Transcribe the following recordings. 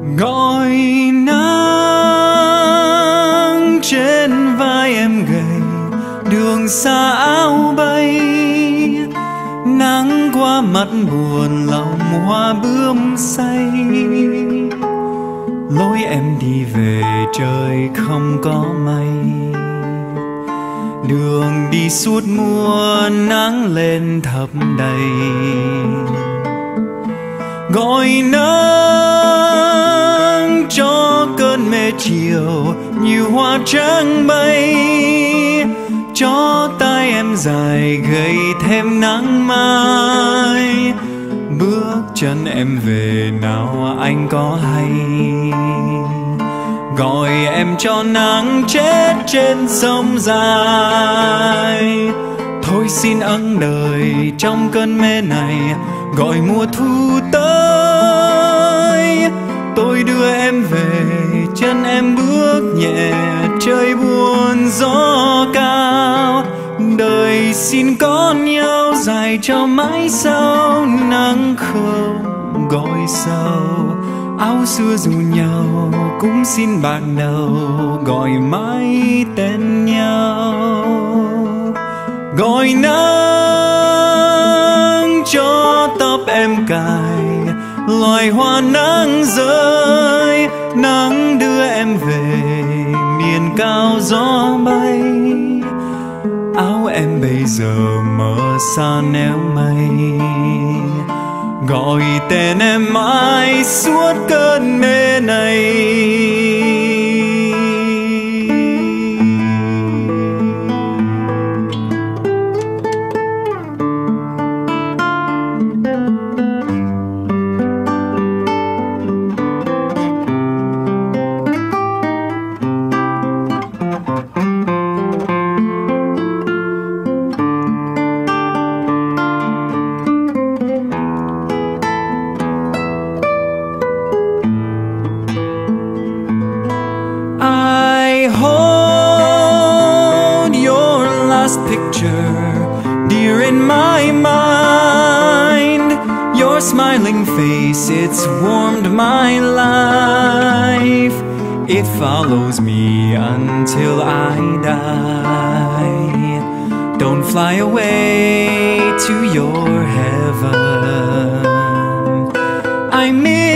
Gọi nắng trên vai em gầy, đường xa áo bay, nắng qua mắt buồn lòng hoa bướm say. Lối em đi về trời không có mây, đường đi suốt mùa nắng lên thấp đầy. Gọi nắng cho cơn mê chiều như hoa trắng bay, cho tay em dài gầy thêm nắng mai. Bước chân em về nào anh có hay, gọi em cho nắng chết trên sông dài. Thôi xin ân đời trong cơn mê này, gọi mùa thu tới. Tôi đưa em về, chân em bước nhẹ, trời buồn gió cao. Đời xin có nhau dài cho mãi sau, nắng không gọi sầu. Áo xưa dù nhau cũng xin bạc đầu, gọi mãi tên nhau. Gọi nắng cho tóc em cài loài hoa nắng rơi, nắng đưa em về miền cao gió bay. Áo em bây giờ mờ xa néo mây, gọi tên em mãi suốt cơn mê này. Picture dear in my mind, your smiling face, it's warmed my life. It follows me until I die. Don't fly away to your heaven. I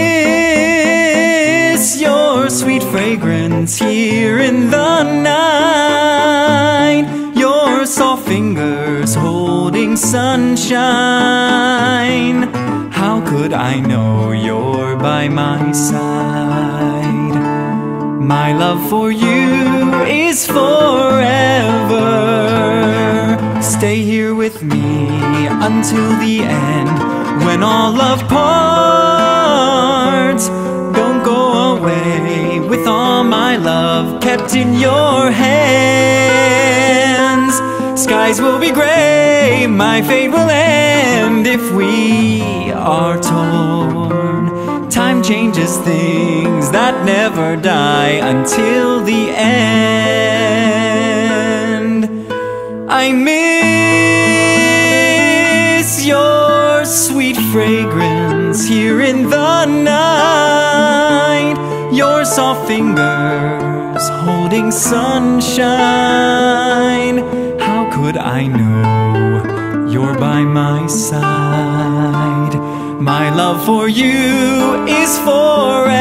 miss your sweet fragrance here in the night, soft fingers holding sunshine. How could I know you're by my side? My love for you is forever. Stay here with me until the end, when all love parts. Don't go away with all my love kept in your hands. Skies will be gray, my fate will end if we are torn. Time changes things that never die until the end. I miss your sweet fragrance here in the night, your soft fingers holding sunshine. Could I know you're by my side? My love for you is forever.